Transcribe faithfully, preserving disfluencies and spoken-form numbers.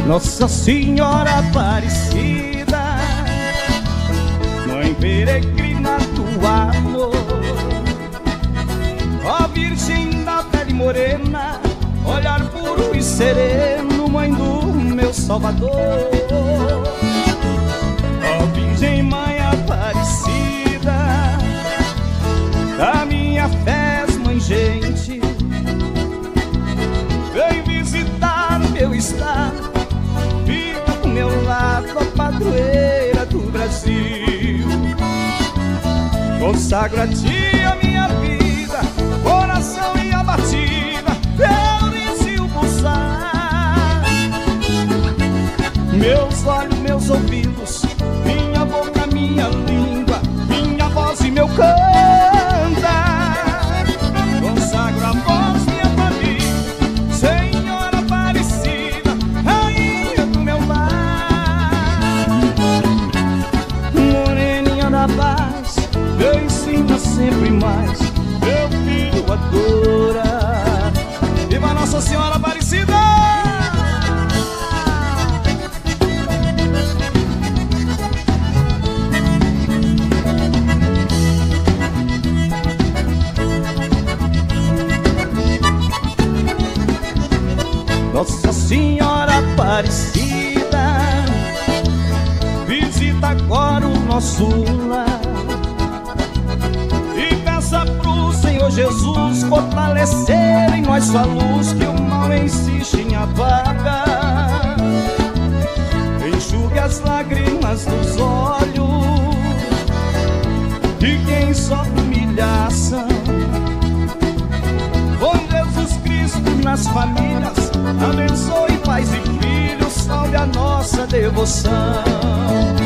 Nossa Senhora Aparecida, Mãe peregrina do amor, ó Virgem da pele morena, olhar puro e sereno, Mãe do meu Salvador. Ó Virgem Mãe Aparecida, da minha fé, Mãe gente, vem visitar o meu estado, fica do meu lado, ó padroeira do Brasil. Consagro a ti a minha vida, coração e a batida, eu inicio o pulsar. Meus olhos, meus ouvidos, minha boca, minha língua, minha voz e meu cantar. Consagro a voz, minha família, Senhora Aparecida, Rainha do meu lar. Moreninha da paz, eu ensino sempre mais, meu filho adora. Viva Nossa Senhora Aparecida! Nossa Senhora Aparecida, visita agora o nosso lar e peça pro Senhor Jesus fortalecer em nós sua luz, que o mal insiste em apagar. Enxugue as lágrimas dos olhos de quem sofre humilhação. Com Jesus Cristo nas famílias, abençoe pais e filhos, salve a nossa devoção.